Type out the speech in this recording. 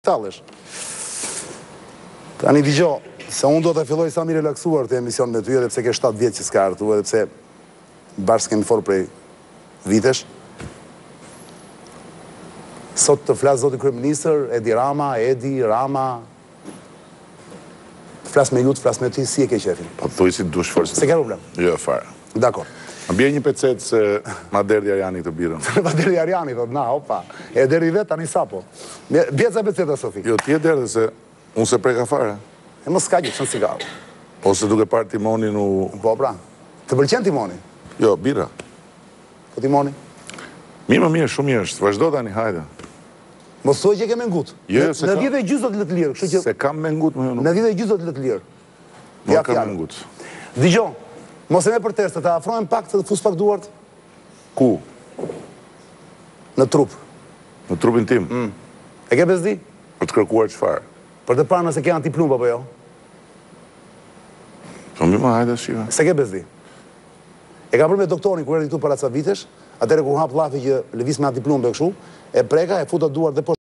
Tallesh. Tani digjo, se unë do të filloj sa mi relaksuar të emision me ty, edhe pse ke 7 vjetë që s'ka artu, edhe pse bashkë kemi folë prej vitesh. Sot të flasë zoti kryeministër, Edi Rama, të flasë me ju, të flasë me ty, si e ke qefin? Po të thuj si dush forse. Se ke problem? Jo, fare. Dakor. Më bje një pecet se ma derdi Arjani këtë birën. Ma derdi Arjani, thot, na, opa, e derdi vetë, tani sapo. Bjeca peceta, Sofi. Jo, ti e derdi se unë se preka fare. E më s'ka gjithë, që në sigarë. Ose duke parë timonin u... Po, pra, të pëlqen timoni? Jo, bira. Po timoni? Mirë më mirë, shumë mirë është, vazhdo tani, hajde. Mos thuaj që ke me ngut. Jo, se në kam... 10 e gjysë do të lë të lirë, kështu që... Se kam me ngut, më jo nuk. Në 10 e gjysë do të lë të lirë. Më kam me ngut. Digjo, mos e me për testë, të afrojnë pak të fus pak duart? Ku? Në trup. Në trupin tim? E ke bezdi? Për të kërkuar qëfar? Për të parë nëse ke antiplumb apo jo? Po mi ma hajde shiva. Se ke bezdi? E ka për me doktorin kur erdi këtu para ca vitesh, atëre kur hap llafi që lëviz me antiplumb e kështu, e preka, e futa duart dhe poshtë.